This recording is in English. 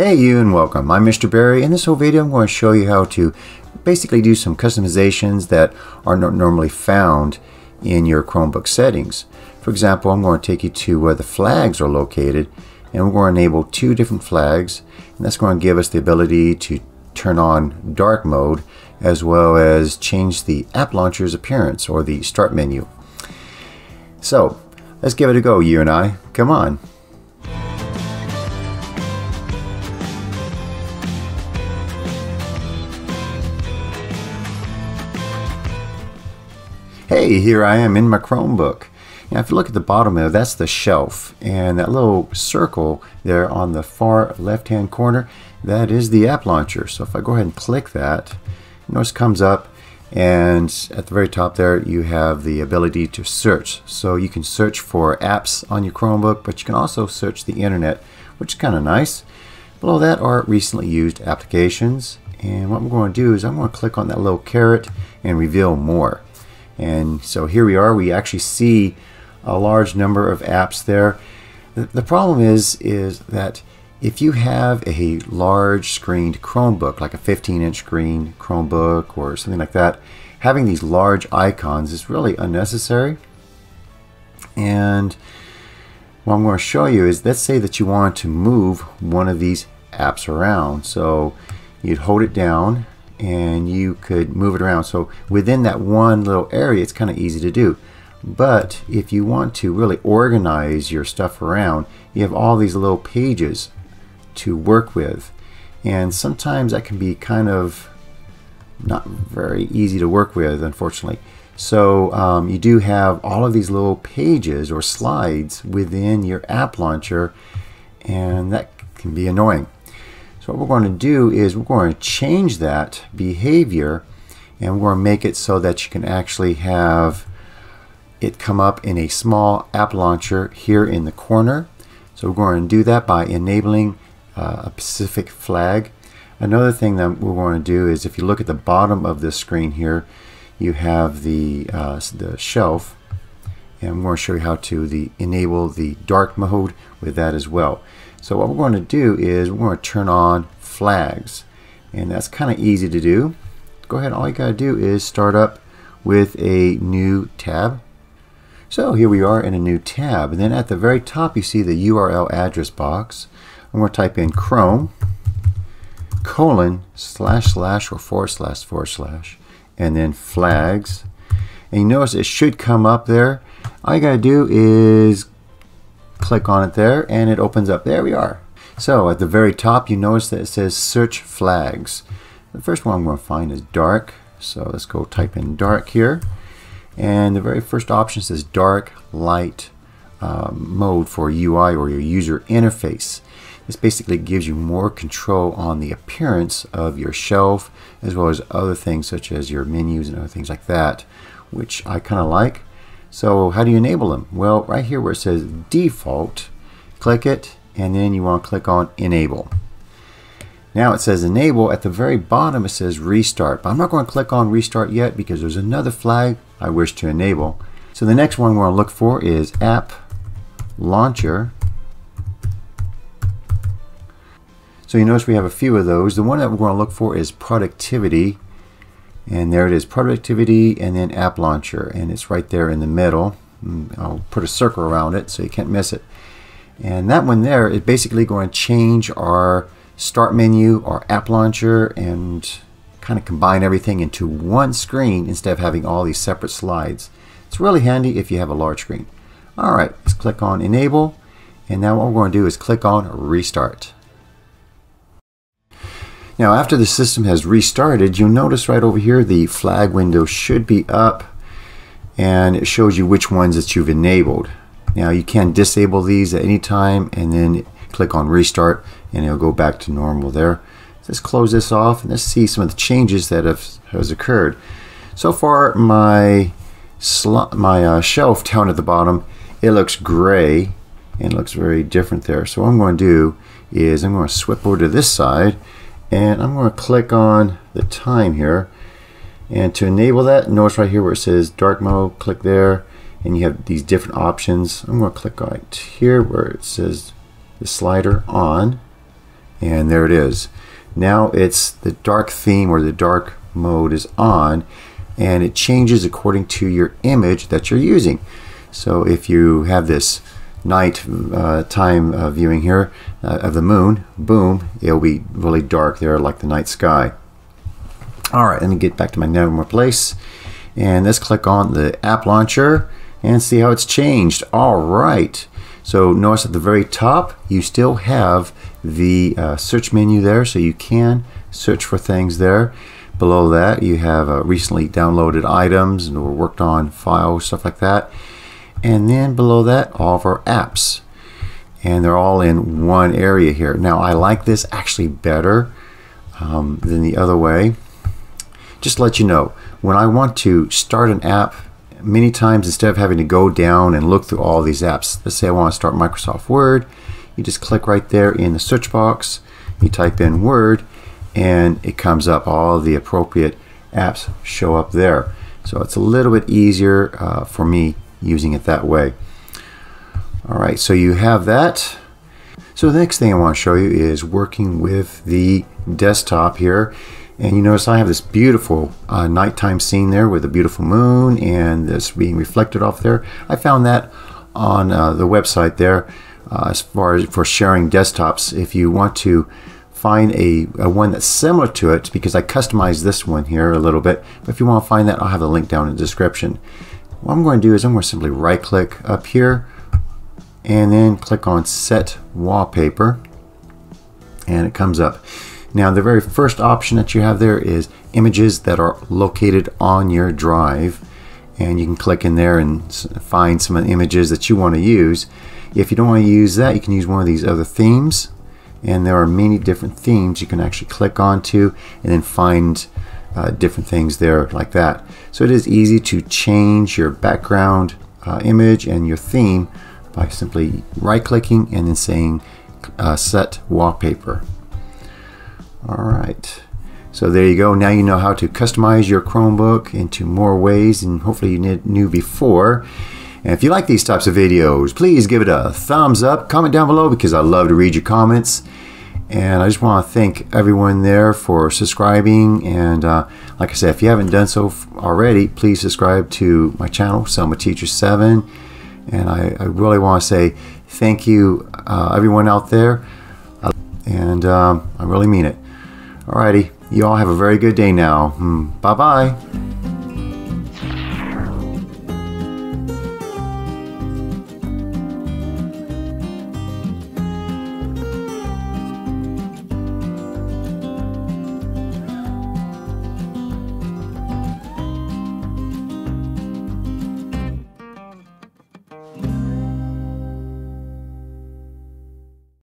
Hey you and welcome. I'm Mr. Barry. In this whole video I'm going to show you how to basically do some customizations that are not normally found in your Chromebook settings. For example, I'm going to take you to where the flags are located, and we're going to enable two different flags, and that's going to give us the ability to turn on dark mode as well as change the app launcher's appearance or the start menu. So let's give it a go, you and I. Come on. Hey, here I am in my Chromebook. Now if you look at the bottom there, that's the shelf, and that little circle there on the far left hand corner, that is the app launcher. So if I go ahead and click that, notice it comes up, and at the very top there you have the ability to search. So you can search for apps on your Chromebook, but you can also search the internet, which is kind of nice. Below that are recently used applications, and what I'm going to do is I'm going to click on that little caret and reveal more. And so here we are. We actually see a large number of apps there. The problem is that if you have a large screened Chromebook, like a 15-inch screen Chromebook or something like that, having these large icons is really unnecessary. And what I'm going to show you is, let's say that you want to move one of these apps around. So you'd hold it down and you could move it around. So within that one little area, it's kind of easy to do. But if you want to really organize your stuff around, you have all these little pages to work with. And sometimes that can be kind of not very easy to work with, unfortunately. So you do have all of these little pages or slides within your app launcher, and that can be annoying. So what we're going to do is we're going to change that behavior, and we're going to make it so that you can actually have it come up in a small app launcher here in the corner. So we're going to do that by enabling a specific flag. Another thing that we're going to do is, if you look at the bottom of this screen here, you have the shelf, and I'm going to show you how to enable the dark mode with that as well. So what we're going to do is we're going to turn on flags, and that's kind of easy to do. Go ahead, all you got to do is start up with a new tab. So here we are in a new tab, and then at the very top you see the URL address box. I'm going to type in Chrome : / or / and then flags, and you notice it should come up there. All you got to do is click on it there, and it opens up. There we are. So at the very top you notice that it says search flags. The first one I'm going to find is dark, so let's go type in dark here, and the very first option says dark light mode for UI or your user interface. This basically gives you more control on the appearance of your shelf, as well as other things such as your menus and other things like that, which I kind of like. So how do you enable them? Well, right here where it says default, click it, and then you want to click on enable. Now it says enable. At the very bottom it says restart, but I'm not going to click on restart yet because there's another flag I wish to enable. So the next one we're going to look for is app launcher. So you notice we have a few of those. The one that we're going to look for is productivity. And there it is, productivity, and then app launcher, and it's right there in the middle. I'll put a circle around it so you can't miss it. And that one there is basically going to change our start menu, our app launcher, and kind of combine everything into one screen instead of having all these separate slides. It's really handy if you have a large screen. Alright, let's click on enable, and now what we're going to do is click on restart. Now after the system has restarted, you'll notice right over here the flag window should be up, and it shows you which ones that you've enabled. Now you can disable these at any time and then click on restart and it'll go back to normal there. Let's close this off and let's see some of the changes that has occurred. So far my shelf down at the bottom, it looks gray and it looks very different there. So what I'm going to do is I'm going to swip over to this side, and I'm going to click on the time here, and to enable that, notice right here where it says dark mode, click there, and you have these different options. I'm going to click right here where it says the slider on, And there it is. Now it's the dark theme, or the dark mode is on, and it changes according to your image that you're using. So if you have this night time viewing here of the moon, boom, it'll be really dark there like the night sky. Alright, let me get back to my Nevermore and let's click on the app launcher and see how it's changed. Alright, so notice at the very top you still have the search menu there, so you can search for things there. Below that you have recently downloaded items and worked on files, stuff like that. And then below that, all of our apps, and they're all in one area here. Now I like this actually better than the other way. Just to let you know, when I want to start an app, many times instead of having to go down and look through all these apps, let's say I want to start Microsoft Word, you just click right there in the search box, you type in Word, and it comes up. All the appropriate apps show up there. So it's a little bit easier for me using it that way. Alright, so you have that. So the next thing I want to show you is working with the desktop here. And you notice I have this beautiful nighttime scene there with a beautiful moon and this being reflected off there. I found that on the website there as far as for sharing desktops. If you want to find a one that's similar to it, because I customized this one here a little bit, but if you want to find that, I'll have a link down in the description. What I'm going to do is I'm going to simply right click up here and then click on Set Wallpaper, and it comes up. Now the very first option that you have there is images that are located on your drive, and you can click in there and find some of the images that you want to use. If you don't want to use that, you can use one of these other themes, and there are many different themes you can actually click onto and then find different things there like that. So it is easy to change your background image and your theme by simply right clicking and then saying Set Wallpaper. Alright, so there you go. Now you know how to customize your Chromebook into more ways than hopefully you knew before. And if you like these types of videos, please give it a thumbs up, comment down below, because I love to read your comments. And I just want to thank everyone there for subscribing, and like I said, if you haven't done so already, please subscribe to my channel, Selma Teacher 7. And I really want to say thank you everyone out there, and I really mean it. Alrighty, you all have a very good day now. Bye bye.